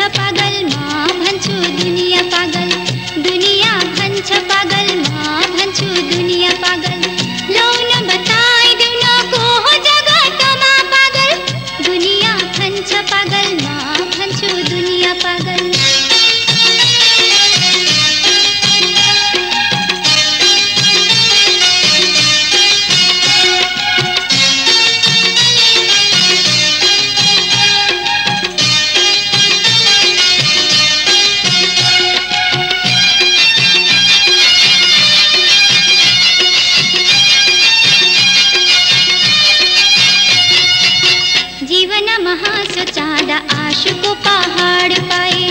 पागल म भन्छु दुनिया पागल, दुनिया भन्छ पागल म भन्छु दुनिया पागल। लौ न बताइदेऊ न को हो जगतमा पागल, दुनिया भन्छ पागल म भन्छु दुनिया पागल। जीवन महासोचादा आशुको पहाड पाए,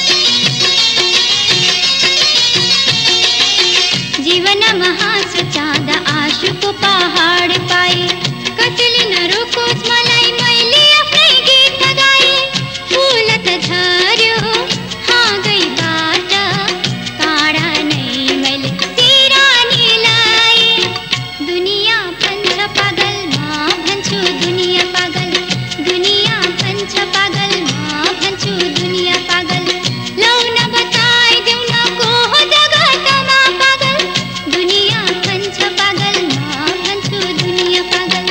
जीवन महासोचादा आशुको पहाड पाए। कसैले नरोकोस् मलाई, मैले आफ्नै गीत गाए। फूल त झर्यो हाँगैबाट, काँडा नै मैले सिरानी लाए। दुनिया भन्छ पागल म भन्छु दुनिया पागल, दुनिया भन्छ पागल म भन्छु दुनिया पागल। लौ न बताइदेऊ न को हो जगतमा पागल, दुनिया भन्छ पागल म भन्छु दुनिया पागल।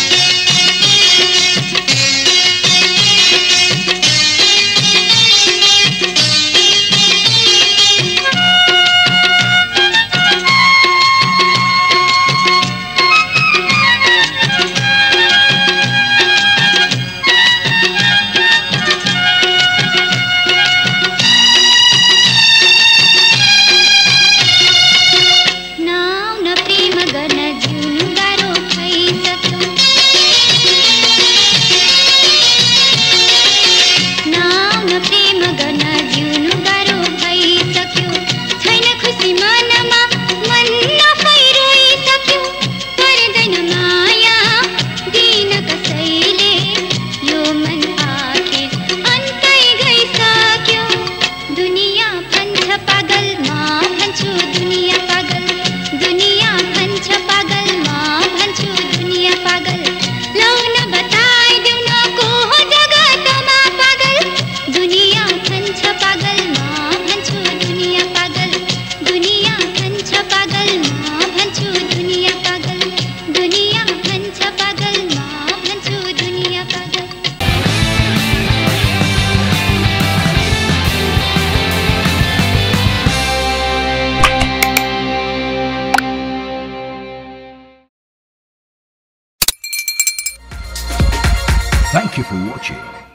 नाउ न प्रेम गर्न जिउनु गाह्रो भइसक्यो, नाउ न प्रेम गर्न जिउनु गाह्रो भइसक्यो। छैन खुसी मनमा, मन आफै रोइसक्यो। पर्दैन माया दिन कसैले, यो मन आखिर अन्तै गइसक्यो। दुनिया भन्छ पागल म भन्छु दुनिया पागल, दुनिया भन्छ पागल म भन्छु दुनिया पागल। लौ न बताइदेऊ न को हो जगतमा पागल, दुनिया भन्छ पागल म भन्छु दुनिया पागल, दुनिया भन्छ पागल म भन्छु दुनिया पागल, दुनिया भन्छ पागल म भन्छु दुनिया पागल। Thank you for watching.